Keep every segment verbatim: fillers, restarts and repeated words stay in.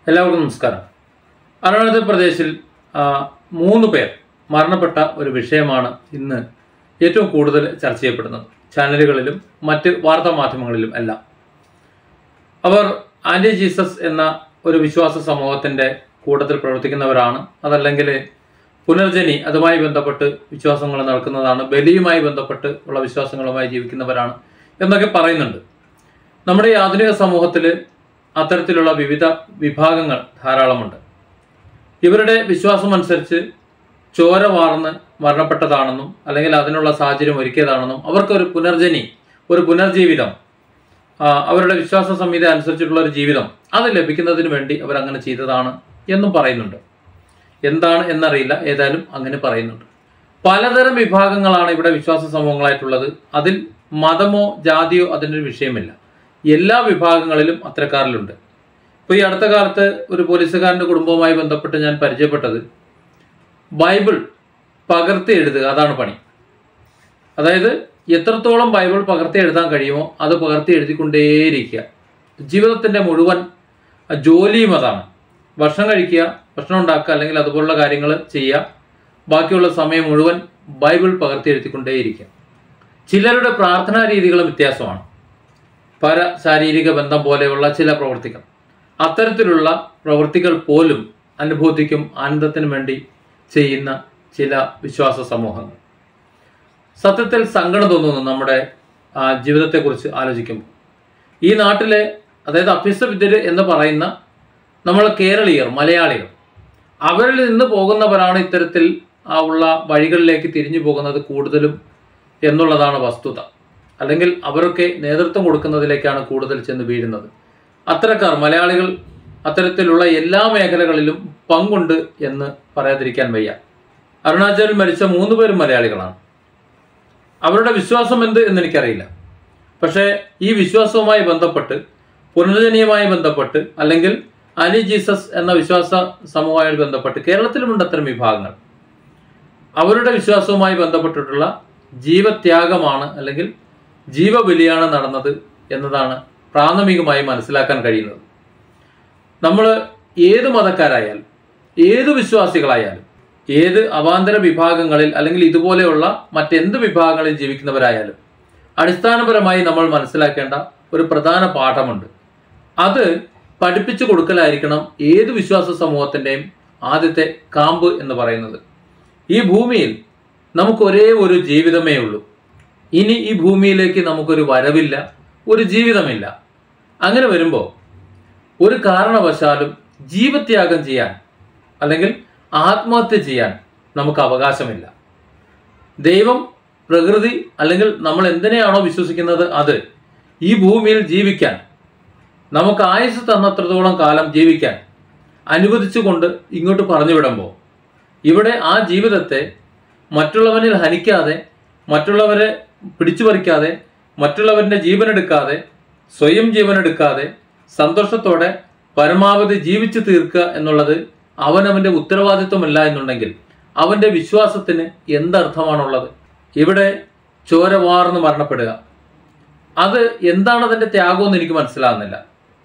എല്ലാവർക്കും നമസ്കാരം. അരുണാചൽ പ്രദേശിൽ മൂന്ന് പേർ മരണപ്പെട്ട ഒരു വിഷയമാണ് ഇന്ന് ഏറ്റവും കൂടുതൽ ചർച്ച ചെയ്യപ്പെടുന്നത്, ചാനലുകളിലും മറ്റ് വാർത്താ മാധ്യമങ്ങളിലും എല്ലാം. അവർ ആൻറ്റി ജീസസ് എന്ന ഒരു വിശ്വാസ സമൂഹത്തിൻ്റെ കൂട്ടത്തിൽ പ്രവർത്തിക്കുന്നവരാണ്. അതല്ലെങ്കിൽ പുനർജനി അതുമായി ബന്ധപ്പെട്ട് വിശ്വാസങ്ങൾ നടക്കുന്നതാണ്, ബലിയുമായി ബന്ധപ്പെട്ട് ഉള്ള വിശ്വാസങ്ങളുമായി ജീവിക്കുന്നവരാണ് എന്നൊക്കെ പറയുന്നുണ്ട്. നമ്മുടെ ഈ ആധുനിക സമൂഹത്തിൽ അത്തരത്തിലുള്ള വിവിധ വിഭാഗങ്ങൾ ധാരാളമുണ്ട്. ഇവരുടെ വിശ്വാസം അനുസരിച്ച് ചോര വാർന്ന് മരണപ്പെട്ടതാണെന്നും അല്ലെങ്കിൽ അതിനുള്ള സാഹചര്യം ഒരുക്കിയതാണെന്നും അവർക്കൊരു പുനർജനി, ഒരു പുനർജീവിതം, അവരുടെ വിശ്വാസ സംഹിത അനുസരിച്ചിട്ടുള്ള ഒരു ജീവിതം അത് ലഭിക്കുന്നതിന് വേണ്ടി അവരങ്ങനെ ചെയ്തതാണ് എന്നും പറയുന്നുണ്ട്. എന്താണ് എന്നറിയില്ല, ഏതായാലും അങ്ങനെ പറയുന്നുണ്ട്. പലതരം വിഭാഗങ്ങളാണ് ഇവിടെ വിശ്വാസ സമൂഹങ്ങളായിട്ടുള്ളത്. അതിൽ മതമോ ജാതിയോ അതിൻ്റെ വിഷയമില്ല. എല്ലാ വിഭാഗങ്ങളിലും അത്തരക്കാരിലുണ്ട്. ഇപ്പോൾ ഈ അടുത്ത കാലത്ത് ഒരു പോലീസുകാരൻ്റെ കുടുംബവുമായി ബന്ധപ്പെട്ട് ഞാൻ പരിചയപ്പെട്ടത് ബൈബിൾ പകർത്തി എഴുതുക, അതാണ് പണി. അതായത് എത്രത്തോളം ബൈബിൾ പകർത്തി എഴുതാൻ കഴിയുമോ അത് പകർത്തി എഴുതിക്കൊണ്ടേയിരിക്കുക. ജീവിതത്തിൻ്റെ മുഴുവൻ ജോലിയും അതാണ്. ഭക്ഷണം കഴിക്കുക, ഭക്ഷണം ഉണ്ടാക്കുക, അല്ലെങ്കിൽ അതുപോലുള്ള കാര്യങ്ങൾ ചെയ്യുക. ബാക്കിയുള്ള സമയം മുഴുവൻ ബൈബിൾ പകർത്തി എഴുതിക്കൊണ്ടേയിരിക്കുക. ചിലരുടെ പ്രാർത്ഥനാ രീതികളും വ്യത്യാസമാണ്. പര ശാരീരിക ബന്ധം പോലെയുള്ള ചില പ്രവൃത്തികൾ, അത്തരത്തിലുള്ള പ്രവൃത്തികൾ പോലും അനുഭൂതിക്കും ആനന്ദത്തിനും വേണ്ടി ചെയ്യുന്ന ചില വിശ്വാസ സമൂഹങ്ങൾ. സത്യത്തിൽ സങ്കടം തോന്നുന്നു നമ്മുടെ ജീവിതത്തെക്കുറിച്ച് ആലോചിക്കുമ്പോൾ. ഈ നാട്ടിലെ, അതായത് അഭ്യസ്തവിദ്യർ എന്ന് പറയുന്ന നമ്മൾ കേരളീയർ, മലയാളികൾ, അവരിൽ നിന്ന് പോകുന്നവരാണ് ഇത്തരത്തിൽ ഉള്ള വഴികളിലേക്ക് തിരിഞ്ഞു പോകുന്നത് കൂടുതലും എന്നുള്ളതാണ് വസ്തുത. അല്ലെങ്കിൽ അവരൊക്കെ നേതൃത്വം കൊടുക്കുന്നതിലേക്കാണ് കൂടുതൽ ചെന്ന് വീഴുന്നത്. അത്തരക്കാർ, മലയാളികൾ അത്തരത്തിലുള്ള എല്ലാ മേഖലകളിലും പങ്കുണ്ട് എന്ന് പറയാതിരിക്കാൻ വയ്യ. അരുണാചലിൽ മരിച്ച മൂന്ന് പേരും മലയാളികളാണ്. അവരുടെ വിശ്വാസം എന്ത് എന്നെനിക്കറിയില്ല. പക്ഷേ ഈ വിശ്വാസവുമായി ബന്ധപ്പെട്ട്, പുനർജനിയുമായി ബന്ധപ്പെട്ട്, അല്ലെങ്കിൽ ആൻറ്റി ജീസസ് എന്ന വിശ്വാസ സമൂഹവുമായി ബന്ധപ്പെട്ട് കേരളത്തിലുമുണ്ട് അത്തരം വിഭാഗങ്ങൾ. അവരുടെ വിശ്വാസവുമായി ബന്ധപ്പെട്ടിട്ടുള്ള ജീവത്യാഗമാണ് അല്ലെങ്കിൽ ജീവബലിയാണ് നടന്നത് എന്നതാണ് പ്രാഥമികമായി മനസ്സിലാക്കാൻ കഴിയുന്നത്. നമ്മൾ ഏത് മതക്കാരായാലും, ഏത് വിശ്വാസികളായാലും, ഏത് അവാന്തര വിഭാഗങ്ങളിൽ അല്ലെങ്കിൽ ഇതുപോലെയുള്ള മറ്റെന്ത് വിഭാഗങ്ങളിൽ ജീവിക്കുന്നവരായാലും അടിസ്ഥാനപരമായി നമ്മൾ മനസ്സിലാക്കേണ്ട ഒരു പ്രധാന പാഠമുണ്ട്. അത് പഠിപ്പിച്ചു കൊടുക്കലായിരിക്കണം ഏത് വിശ്വാസ സമൂഹത്തിൻ്റെയും ആദ്യത്തെ കാമ്പ് എന്ന് പറയുന്നത്. ഈ ഭൂമിയിൽ നമുക്ക് ഒരേ ഒരു ജീവിതമേ ഉള്ളൂ. ഇനി ഈ ഭൂമിയിലേക്ക് നമുക്കൊരു വരവില്ല, ഒരു ജീവിതമില്ല. അങ്ങനെ വരുമ്പോൾ ഒരു കാരണവശാലും ജീവത്യാഗം ചെയ്യാൻ അല്ലെങ്കിൽ ആത്മഹത്യ ചെയ്യാൻ നമുക്ക് അവകാശമില്ല. ദൈവം, പ്രകൃതി, അല്ലെങ്കിൽ നമ്മൾ എന്തിനെയാണോ വിശ്വസിക്കുന്നത് അത് ഈ ഭൂമിയിൽ ജീവിക്കാൻ, നമുക്ക് ആയുസ് തന്നത്രത്തോളം കാലം ജീവിക്കാൻ അനുവദിച്ചുകൊണ്ട് ഇങ്ങോട്ട് പറഞ്ഞു വിടുമ്പോൾ ഇവിടെ ആ ജീവിതത്തെ മറ്റുള്ളവനിൽ ഹനിക്കാതെ, മറ്റുള്ളവരെ പിടിച്ചു പറിക്കാതെ, മറ്റുള്ളവരുടെ ജീവനെടുക്കാതെ, സ്വയം ജീവനെടുക്കാതെ സന്തോഷത്തോടെ പരമാവധി ജീവിച്ചു തീർക്കുക എന്നുള്ളത് അവനവൻ്റെ ഉത്തരവാദിത്വമല്ല എന്നുണ്ടെങ്കിൽ അവൻ്റെ വിശ്വാസത്തിന് എന്തർത്ഥമാണുള്ളത്? ഇവിടെ ചോര വാർന്ന് മരണപ്പെടുക, അത് എന്താണ് അതിൻ്റെ ത്യാഗമെന്ന് എനിക്ക് മനസ്സിലാകുന്നില്ല.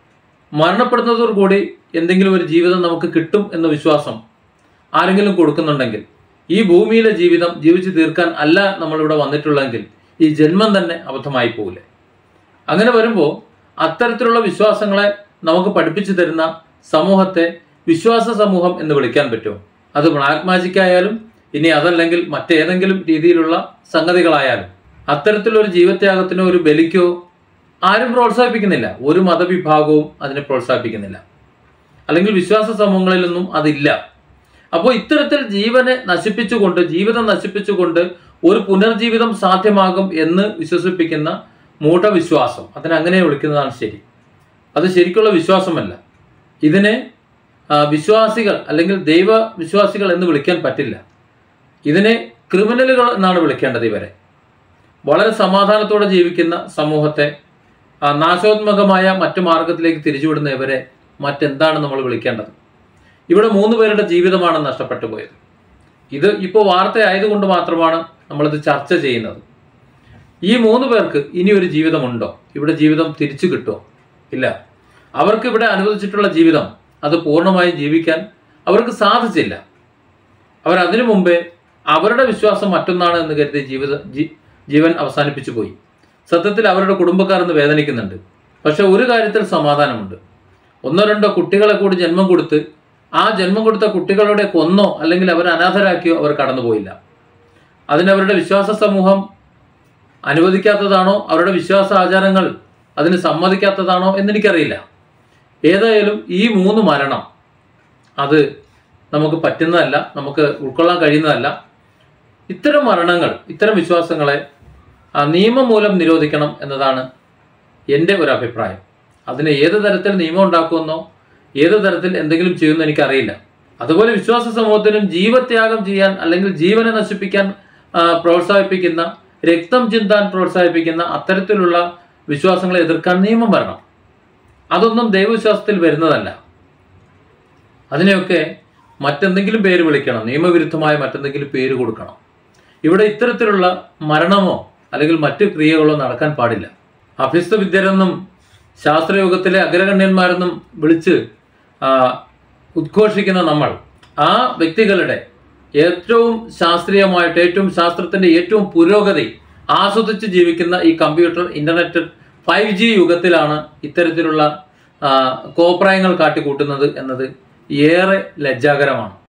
മരണപ്പെടുന്നതോടുകൂടി എന്തെങ്കിലും ഒരു ജീവിതം നമുക്ക് കിട്ടും എന്ന വിശ്വാസം ആരെങ്കിലും കൊടുക്കുന്നുണ്ടെങ്കിൽ ഈ ഭൂമിയിലെ ജീവിതം ജീവിച്ചു തീർക്കാൻ അല്ല നമ്മളിവിടെ വന്നിട്ടുള്ളതെങ്കിൽ ഈ ജന്മം തന്നെ അബദ്ധമായി പോകില്ലേ? അങ്ങനെ വരുമ്പോൾ അത്തരത്തിലുള്ള വിശ്വാസങ്ങളെ നമുക്ക് പഠിപ്പിച്ചു തരുന്ന സമൂഹത്തെ വിശ്വാസ സമൂഹം എന്ന് വിളിക്കാൻ പറ്റുമോ? അത് ബ്ലാക്ക് മാജിക് ആയാലും ഇനി അതല്ലെങ്കിൽ മറ്റേതെങ്കിലും രീതിയിലുള്ള സംഗതികളായാലും അത്തരത്തിലൊരു ജീവത്യാഗത്തിനോ ഒരു ബലിക്കോ ആരും പ്രോത്സാഹിപ്പിക്കുന്നില്ല. ഒരു മതവിഭാഗവും അതിനെ പ്രോത്സാഹിപ്പിക്കുന്നില്ല, അല്ലെങ്കിൽ വിശ്വാസ സമൂഹങ്ങളിലൊന്നും അതില്ല. അപ്പോൾ ഇത്തരത്തിൽ ജീവനെ നശിപ്പിച്ചുകൊണ്ട്, ജീവിതം നശിപ്പിച്ചുകൊണ്ട് ഒരു പുനർജീവിതം സാധ്യമാകും എന്ന് വിശ്വസിപ്പിക്കുന്ന മൂഢവിശ്വാസം, അതിനങ്ങനെ വിളിക്കുന്നതാണ് ശരി. അത് ശരിക്കുള്ള വിശ്വാസമല്ല. ഇതിനെ വിശ്വാസികൾ അല്ലെങ്കിൽ ദൈവ വിശ്വാസികൾ എന്ന് വിളിക്കാൻ പറ്റില്ല. ഇതിനെ ക്രിമിനലുകൾ എന്നാണ് വിളിക്കേണ്ടത്. ഇവരെ വളരെ സമാധാനത്തോടെ ജീവിക്കുന്ന സമൂഹത്തെ നാശോന്മുഖമായ മറ്റു മാർഗത്തിലേക്ക് തിരിച്ചുവിടുന്ന ഇവരെ മറ്റെന്താണ് നമ്മൾ വിളിക്കേണ്ടത്? ഇവിടെ മൂന്ന് പേരുടെ ജീവിതമാണ് നഷ്ടപ്പെട്ടു പോയത്. ഇത് ഇപ്പോൾ വാർത്തയായതുകൊണ്ട് മാത്രമാണ് നമ്മളിത് ചർച്ച ചെയ്യുന്നത്. ഈ മൂന്ന് പേർക്ക് ഇനി ഒരു ജീവിതമുണ്ടോ? ഇവിടെ ജീവിതം തിരിച്ചു കിട്ടുമോ? ഇല്ല. അവർക്ക് ഇവിടെ അനുവദിച്ചിട്ടുള്ള ജീവിതം അത് പൂർണ്ണമായും ജീവിക്കാൻ അവർക്ക് സാധിച്ചില്ല. അവരതിനു മുമ്പേ അവരുടെ വിശ്വാസം മറ്റൊന്നാണ് എന്ന് കരുതി ജീവിത ജീവൻ അവസാനിപ്പിച്ചു പോയി. സത്യത്തിൽ അവരുടെ കുടുംബക്കാർ ഇന്ന് വേദനിക്കുന്നുണ്ട്. പക്ഷെ ഒരു കാര്യത്തിൽ സമാധാനമുണ്ട്. ഒന്നോ രണ്ടോ കുട്ടികളെ കൂടി ജന്മം കൊടുത്ത് ആ ജന്മം കൊടുത്ത കുട്ടികളുടെ കൊന്നോ അല്ലെങ്കിൽ അവരെ അനാഥരാക്കിയോ അവർ കടന്നുപോയില്ല. അതിനവരുടെ വിശ്വാസ സമൂഹം അനുവദിക്കാത്തതാണോ, അവരുടെ വിശ്വാസ ആചാരങ്ങൾ അതിന് സമ്മതിക്കാത്തതാണോ എന്നെനിക്കറിയില്ല. ഏതായാലും ഈ മൂന്ന് മരണം അത് നമുക്ക് പറ്റുന്നതല്ല, നമുക്ക് ഉൾക്കൊള്ളാൻ കഴിയുന്നതല്ല. ഇത്തരം മരണങ്ങൾ, ഇത്തരം വിശ്വാസങ്ങളെ നിയമം മൂലം നിരോധിക്കണം എന്നതാണ് എൻ്റെ ഒരു അഭിപ്രായം. അതിന് ഏത് തരത്തിൽ നിയമം ഉണ്ടാക്കുമെന്നോ ഏത് തരത്തിൽ എന്തെങ്കിലും ചെയ്യുമെന്ന് എനിക്കറിയില്ല. അതുപോലെ വിശ്വാസ സമൂഹത്തിനും ജീവത്യാഗം ചെയ്യാൻ അല്ലെങ്കിൽ ജീവനെ നശിപ്പിക്കാൻ പ്രോത്സാഹിപ്പിക്കുന്ന, രക്തം ചിന്താൻ പ്രോത്സാഹിപ്പിക്കുന്ന അത്തരത്തിലുള്ള വിശ്വാസങ്ങളെ എതിർക്കാൻ നിയമം വരണം. അതൊന്നും ദൈവവിശ്വാസത്തിൽ വരുന്നതല്ല. അതിനെയൊക്കെ മറ്റെന്തെങ്കിലും പേര് വിളിക്കണം, നിയമവിരുദ്ധമായ മറ്റെന്തെങ്കിലും പേര് കൊടുക്കണം. ഇവിടെ ഇത്തരത്തിലുള്ള മരണമോ അല്ലെങ്കിൽ മറ്റു ക്രിയകളോ നടക്കാൻ പാടില്ല. അഭ്യസ്ത വിദ്യരെന്നും ശാസ്ത്രയുഗത്തിലെ അഗ്രഗണ്യന്മാരെന്നും വിളിച്ച് ഉദ്ഘോഷിക്കുന്ന നമ്മൾ ആ വ്യക്തികളുടെ ഏറ്റവും ശാസ്ത്രീയമായിട്ട് ഏറ്റവും ശാസ്ത്രത്തിന്റെ ഏറ്റവും പുരോഗതി ആസ്വദിച്ച് ജീവിക്കുന്ന ഈ കമ്പ്യൂട്ടർ, ഇന്റർനെറ്റ്, ഫൈവ് ജി യുഗത്തിലാണ് ഇത്തരത്തിലുള്ള കോപ്രായങ്ങൾ കാട്ടിക്കൂട്ടുന്നത് എന്നത് ഏറെ ലജ്ജാകരമാണ്.